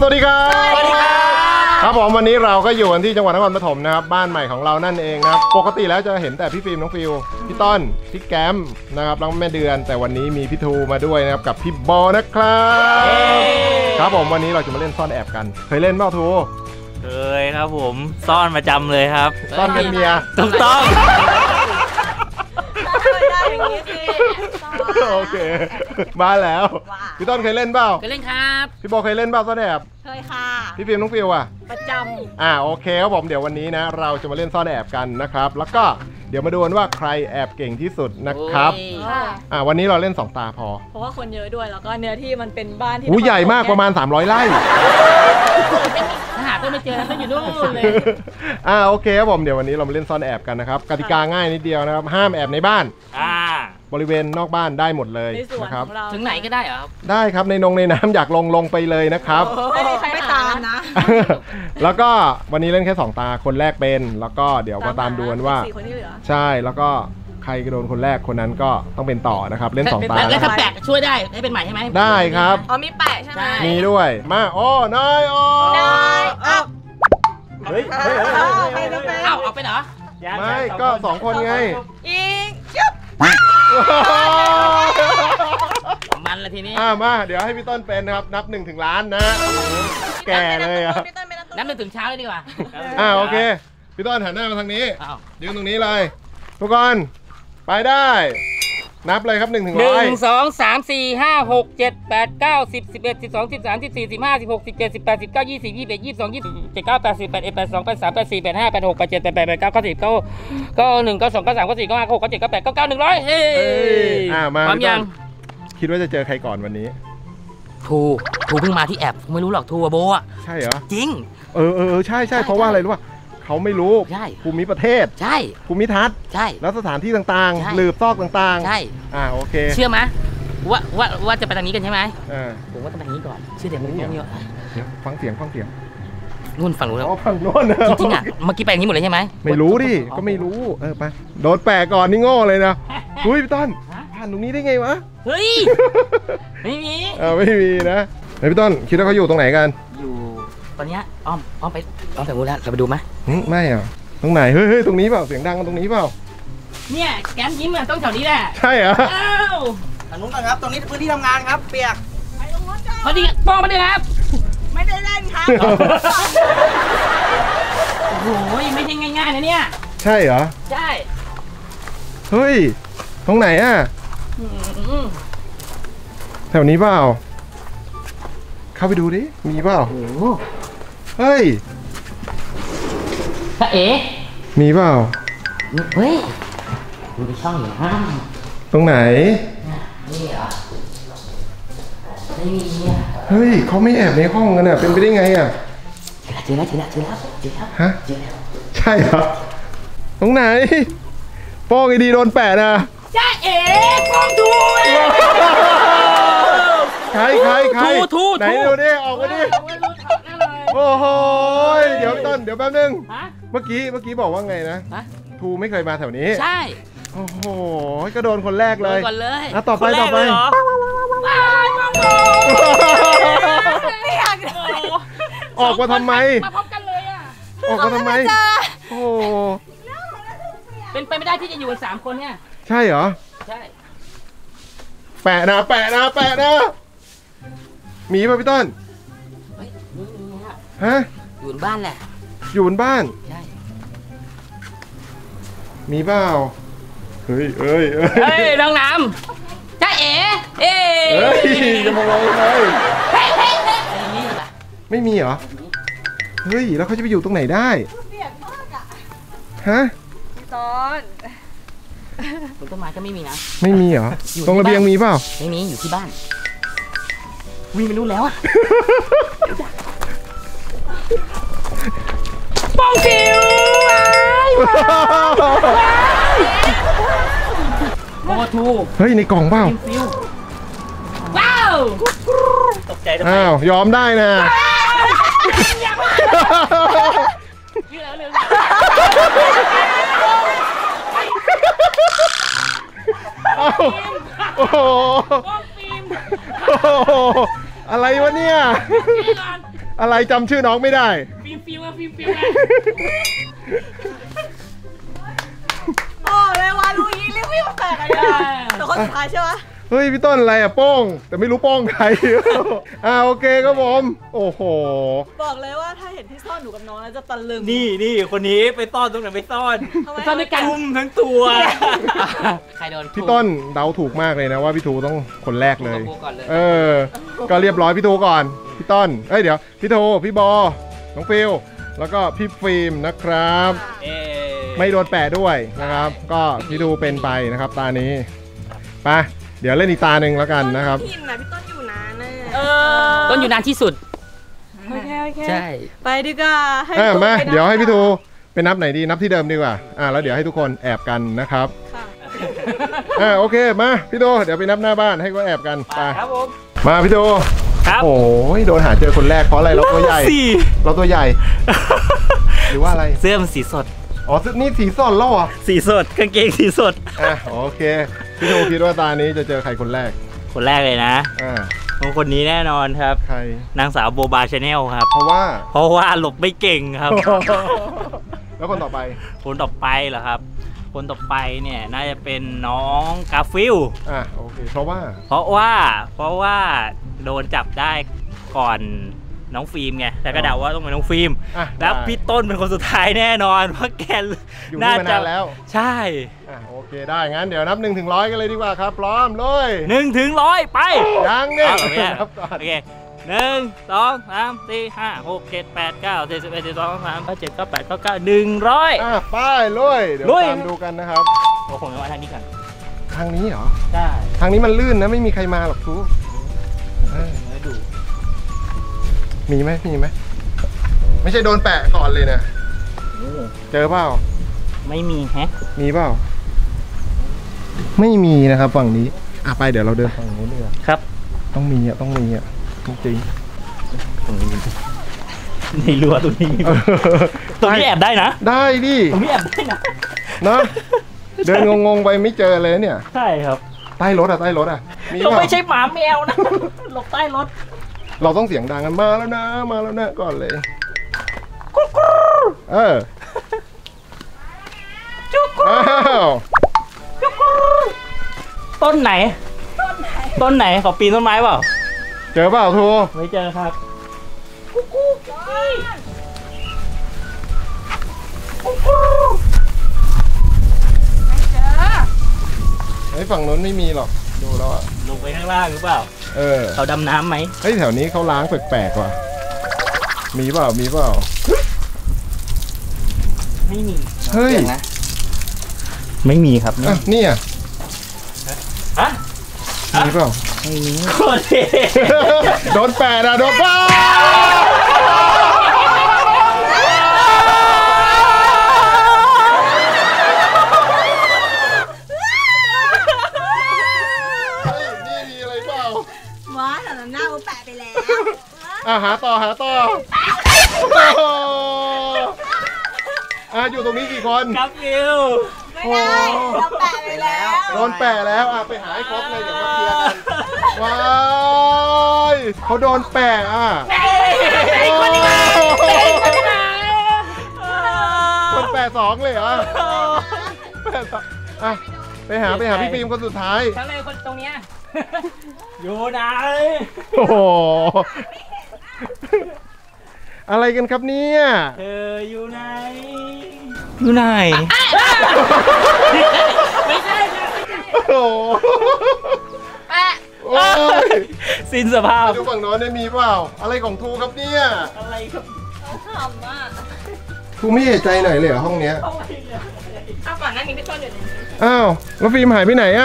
สวัสดีครับสวัสดีครับผมวันนี้เราก็อยู่กันที่จังหวัดนครปฐมนะครับบ้านใหม่ของเรานั่นเองนะครับปกติแล้วจะเห็นแต่พี่ฟิล์มน้องฟิวพี่ต้นพี่แก้มนะครับแล้วแม่เดือนแต่วันนี้มีพี่ทูมาด้วยนะครับกับพี่บอนะครับครับผมวันนี้เราจะมาเล่นซ่อนแอบกันเคยเล่นเปล่าทูเคยครับผมซ่อนประจำเลยครับซ่อนเป็นเมียถูกต้องได้อย่างนี้สิโอเคมาแล้วพี่ต้นเคยเล่นเปล่าเคยเล่นครับพี่บอเคยเล่นเปล่าซ่อนแอบเคยค่ะพี่ฟิล์มน้องฟิวอ่ะประจำโอเคครับผมเดี๋ยววันนี้นะเราจะมาเล่นซ่อนแอบกันนะครับแล้วก็เดี๋ยวมาดูกันว่าใครแอบเก่งที่สุดนะครับวันนี้เราเล่น2ตาพอเพราะว่าคนเยอะด้วยแล้วก็เนื้อที่มันเป็นบ้านที่ใหญ่มากประมาณ300ไร่หาก็ไม่เจอก็อยู่นู่นเลยโอเคครับผมเดี๋ยววันนี้เรามาเล่นซ่อนแอบกันนะครับกติกาง่ายนิดเดียวนะครับห้ามแอบในบ้านบริเวณนอกบ้านได้หมดเลยนะครับถึงไหนก็ได้เหรอได้ครับในน้ำอยากลงไปเลยนะครับไม่มีใครตามนะแล้วก็วันนี้เล่นแค่2ตาคนแรกเป็นแล้วก็เดี๋ยวมาตามดูกันว่าใช่แล้วก็ใครโดนคนแรกคนนั้นก็ต้องเป็นต่อนะครับเล่น2ตาแล้วถ้าแปะช่วยได้ให้เป็นใหม่ใช่ไหมได้ครับมีแปะใช่ไหมมีด้วยมาโอ้นายโอ้เฮ้ยเอาไปเหรอไม่ก็2คนไงอีกจุ๊บมันละทีนี้มาเดี๋ยวให้พี่ต้นเป็นนะครับนับ1 ถึงล้านนะแก่เลยนับ1 ถึงเช้าเลยดีกว่าโอเคพี่ต้นหันหน้ามาทางนี้ยืนตรงนี้เลยทุกคนไปได้นับเลยครับ1 ถึง 100 1 2 3 4 5 6 7 8 9 10 11 12 13 14 15 16 17 18 19 20 21 22 27 9 80 81 82 83 84 85 86 87 88 89 90 91 92 93 94 95 96 97 98 99 100เฮ้ยมาพร้อมยังคิดว่าจะเจอใครก่อนวันนี้ทูเพิ่งมาที่แอบไม่รู้หรอกทูโบอ่ะใช่เหรอจริงใช่เพราะว่าอะไรรู้ป่ะเขาไม่รู้ภูมิประเทศใช่ภูมิทัศน์ใช่แล้วสถานที่ต่างๆหลืบซอกต่างๆใช่โอเคเชื่อไหมว่าจะไปทางนี้กันใช่ไหมผมว่าต้องไปทางนี้ก่อนเชื่อเดี๋ยวฟังเสียงนู่นฝั่งนู้นแล้วฝั่งนู้นจริงๆเมื่อกี้ไปอย่างนี้หมดเลยใช่ไหมไม่รู้ดิก็ไม่รู้ไปโดนแปะก่อนนี่โง่เลยนะอุ้ยพี่ต้นผ่านตรงนี้ได้ไงวะเฮ้ยไม่มีนะพี่ต้นคิดว่าเขาอยู่ตรงไหนกันอยู่ตอนนี้อ้อมไปฝั่งนู้นแล้วเราไปดูไหมไม่ตรงไหนเฮ้ยตรงนี้เปล่าเสียงดังตรงนี้เปล่าเนี่ยแก้มยิ้มต้องแถวนี้แหละใช่เหรอทางนู้นก่อนครับตรงนี้พื้นที่ทำงานครับเปียกไปตรงนู้นจ้าพอดีปองมาเลยครับไม่ได้เล่นครับโอ้โหไม่ใช่ง่ายๆนะเนี่ยใช่เหรอใช่เฮ้ยตรงไหนแถวนี้เปล่าเข้าไปดูดิมีเปล่าเฮ้ยเอ๋มีเปล่าเฮ้ยดูในช่องอยู่ตรงไหนนี่เหรอไม่มีเนี่ยเฮ้ยเขาไม่แอบในห้องกันเป็นไปได้ไงเจอแล้วฮะใช่เหรอตรงไหนป้องไอดีโดนแปะนะจ้าเอ๋ป้องทูใครทูไหนดูดิออกมาดิโอ้โหเดี๋ยวต้นเดี๋ยวแป๊บนึงเมื่อกี้บอกว่าไงนะทูไม่เคยมาแถวนี้ใช่โอ้โหก็โดนคนแรกเลยก่อนเลยต่อไปออกมาทำไมมาพร้อมกันเลยออกมาทำไมโอ้เป็นไปไม่ได้ที่จะอยู่กัน3 คนเนี่ยใช่เหรอใช่แปะนะมีป่ะพี่ต้นฮะอยู่บนบ้านแหละอยู่บนบ้านใช่มีเปล่าเฮ้ยน้องน้ำจ้าเอ๋จะมาลองเลยไม่มีเหรอเฮ้ยแล้วเขาจะไปอยู่ตรงไหนได้ฮะต้นบนต้นไม้ก็ไม่มีนะไม่มีเหรอตรงระเบียงมีเปล่าไม่มีอยู่ที่บ้านวิ่งไปรู้แล้วป้องฟิวโอ้ทูเฮ้ยในกล่องเปล่าว้าวตกใจทำไมยอมได้นะโอ้โหอะไรวะเนี่ยอะไรจำชื่อน้องไม่ได้ฟิวฟิวโอ้เลยวารู้ยีรีวิวแตกอะไรแต่คนสุดท้ายใช่ไหมเฮ้ยพี่ต้นอะไรอะโป้งแต่ไม่รู้โป้งใคร โอเคครับผมโอ้โหบอกเลยว่าถ้าเห็นที่ซ่อนหนูกับน้องแล้วจะตะลึงนี่คนนี้ไปซ่อนตรงไหนไปซ่อนทำไมซ่อนด้วยกันจุ่มทั้งตัวใครโดนพี่ต้นเดาถูกมากเลยนะว่าพี่ทูต้องคนแรกเลยกูก่อนเลยก็เรียบร้อยพี่ทูก่อนพี่ต้นเดี๋ยวพี่ทูพี่บอน้องฟิลแล้วก็พี่ฟิล์มนะครับ ไม่โดนแปะด้วยนะครับ ก็พี่ทูเป็นไปนะครับตานี้ไปเดี๋ยวเล่นอีกตาหนึ่งแล้วกันนะครับพี่นะพี่ต้นอยู่นานน่ะต้นอยู่นานที่สุดโอเคใช่ไปดีกว่าให้มาไปนับเดี๋ยวให้พี่ทูไปนับไหนดีนับที่เดิมดีกว่าแล้วเดี๋ยวให้ทุกคนแอบกันนะครับค่ะโอเคมาพี่ทูเดี๋ยวไปนับหน้าบ้านให้ก็แอบกันไปครับผมมาพี่ทูครับโอ้ยโดนหาเจอคนแรกเพราะอะไรเราตัวใหญ่เราตัวใหญ่ หรือว่าอะไรเสื้อมันสีสดอ๋อนี่สีส้นแล้วเหรอสีสดกางเกงสีสดโอเคพี่ทูคิดว่าตานี้จะเจอใครคนแรกคนแรกเลยนะคนนี้แน่นอนครับใครนางสาวโบบาชาแนลครับเพราะว่าเพราะว่าหลบไม่เก่งครับแล้วคนต่อไปคนต่อไปเหรอครับ คนต่อไปเนี่ยน่าจะเป็นน้องกาฟิลโอเคเพราะว่าเพราะว่าโดนจับได้ก่อนน้องฟิล์มไงแต่ก็เดาว่าต้องเป็นน้องฟิล์ม แล้วได้พี่ต้นเป็นคนสุดท้ายแน่นอนเพราะแกอยู่นี่มานานแล้วใช่โอเคได้งั้นเดี๋ยวนับ1 ถึง 100กันเลยดีกว่าครับพร้อมเลย 1 ถึง 100 ไปยังนี่เอาไม่ได้นับก่อนโอเค1 2 3 4 5 6 7 8 9 10 11 12 13 17 18 19 100 ไปเลยเดี๋ยวลุยตามดูกันนะครับโอ้ผมจะมาทางนี้ก่อนทางนี้เหรอใช่ทางนี้มันลื่นนะไม่มีใครมาหรอกทูแล้วดูมีไหมไม่ใช่โดนแปะก่อนเลยนะเจอเปล่าไม่มีแฮะมีเปล่าไม่มีนะครับฝั่งนี้ไปเดี๋ยวเราเดินฝั่งนู้นเลยครับต้องมีจริงตรงนี้ในรั้วตรงนี้ ตรงนี้แอบได้นะได้ดิตรงนี้แอบได้นะเนาะเดินงงๆไปไม่เจอเลยเนี่ยใช่ครับใต้รถมีเราเปล่าไม่ใช่หมาแมวนะ หลบใต้รถเราต้องเสียงดังกันมาแล้วนะก่อนเลยอ้าวต้นไหน ต้นไหนขอปีนต้นไม้เปล่าเจอเปล่าทูไม่เจอครับไอ้ฝั่งนู้นไม่มีหรอกดูแล้วอ่ะลงไปข้างล่างหรือเปล่า เขาดำน้ำไหมเฮ้ยแถวนี้เขาล้างแปลกๆว่ะมีเปล่าไม่มีเฮ้ยไม่มีครับนี่อ่ะฮะมีเปล่าไม่มีโคตรเท่โดนแปะนะโดนแปะนี่มีอะไรเปล่าว้าแต่หน้าเขาแปะไปแล้วหาต่ออยู่ตรงนี้กี่คนครับฟิวไม่ได้เราแปะไปแล้วโดนแปะแล้วไปหาให้ครบเลยเดี๋ยวมาเคลียร์กันว้ายเขาโดนแปะคนแปะ2เลยเหรอแปะ2ไปหาพี่ฟิล์มคนสุดท้ายทั้งเลยคนตรงเนี้ยอยู่ไหนโอ้โหอะไรกันครับเนี่ยเธออยู่ไหน อยู่ไหนไม่ใช่โอ้โหแปะโอ้ยสิ้นสภาพไปดูฝั่งโน้นได้มีเปล่าอะไรของทูครับเนี่ยอะไรครับขำอ่ะทูไม่เอะใจหน่อยเลยเหรอห้องเนี้ยเอาก่อนหน้านี้พี่ต้นอยู่ไหนอ้าวแล้วฟิล์มหายไปไหนอ่ะ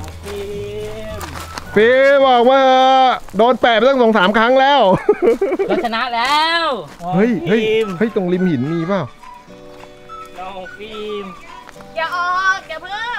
ฟิล์มฟิล์มบอกว่าโดนแปะไปตั้ง2-3 ครั้งแล้วเราชนะแล้วเฮ้ยฟิล์มตรงริมหินมีเปล่าน้องฟิล์มอย่าออกอย่าเพิ่ง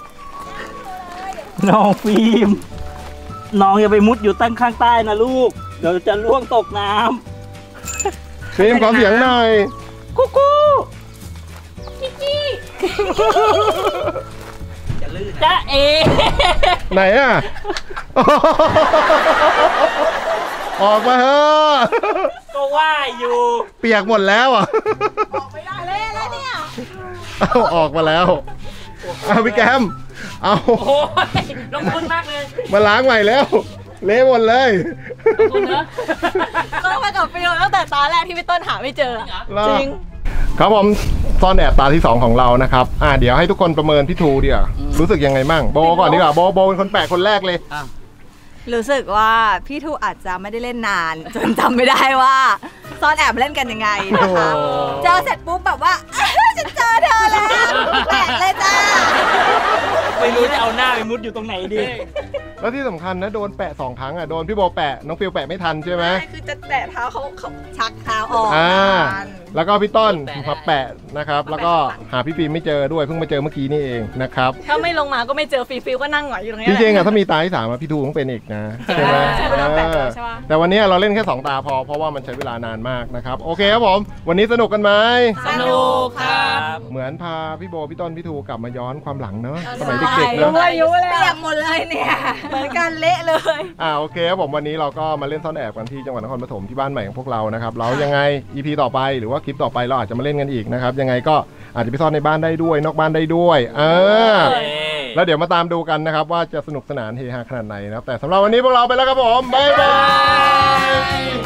น้องฟิล์ม น้องอย่าไปมุดอยู่ตั้งข้างใต้นะลูก เดี๋ยวจะล่วงตกน้ฟิล์มขอเสียงหน่อยำกุ๊กกุ๊กจะลื่นจ้าเอไหนอ่ะ ออกมาเถอะโกว่าอยู่เปียกหมดแล้วอ่ะออกไม่ได้เลยแล้วเนี่ยเอาออกมาแล้วเอาพี่แกมเอาโอ้ยลงทุนมากเลยมาล้างใหม่แล้ว เละหมดเลยลงทุนเนอะต้องมากับฟิลตั้งแต่ตาแรกที่พี่ต้นหาไม่เจอจริงครับผมซ่อนแอบตาที่ 2 ของเรานะครับเดี๋ยวให้ทุกคนประเมินพี่ทูดีกว่ารู้สึกยังไงมั่งโบก่อนดีกว่าโบเป็นคนแปลกคนแรกเลยรู้สึกว่าพี่ทูอาจจะไม่ได้เล่นนาน จนจำไม่ได้ว่าซ่อนแอบเล่นกันยังไงนะคะโอ้เจอเสร็จปุ๊บแบบว่า ฉันเจอเธอแล้วแปลกเลยจ้าไม่รู้จะเอาหน้าไปมุดอยู่ตรงไหนดีแล้วที่สำคัญนะโดนแปะ2 ครั้งโดนพี่โบแปะน้องฟิวแปะไม่ทันใช่ไหมคือจะแตะเท้าเขาชักเท้าออกแล้วก็พี่ต้นมาแปะนะครับแล้วก็หาพี่ฟิล์มไม่เจอด้วยเพิ่งมาเจอเมื่อกี้นี่เองนะครับถ้าไม่ลงมาก็ไม่เจอฟิลก็นั่งหงอยอยู่ตรงนี้จริงๆถ้ามีตาที่3พี่ทูต้องเป็นอีกนะใช่ไหมใช่โดนแปะตัวใช่ปะแต่วันนี้เราเล่นแค่2 ตาพอเพราะว่ามันใช้เวลานานมากนะครับโอเคครับผมวันนี้สนุกกันไหมสนุกครับเหมือนพาพี่โบพี่ต้นพี่ทูกลับมาย้อนความหลังเนอะสมัยเด็กๆเนอะอายุเลยเปียกหมดเลยเนี่ยเหมือนกันเละเลยโอเคครับผมวันนี้เราก็มาเล่นซ่อนแอบกันที่จังหวัดนครปฐมที่บ้านใหม่ของพวกเรานะครับแล้วยังไง EP ต่อไปหรือว่าคลิปต่อไปเราอาจจะมาเล่นกันอีกนะครับยังไงก็อาจจะไปซ่อนในบ้านได้ด้วยนอกบ้านได้ด้วยแล้วเดี๋ยวมาตามดูกันนะครับว่าจะสนุกสนานเฮฮาขนาดไหนนะครับแต่สำหรับวันนี้พวกเราไปแล้วครับผมบ๊ายบาย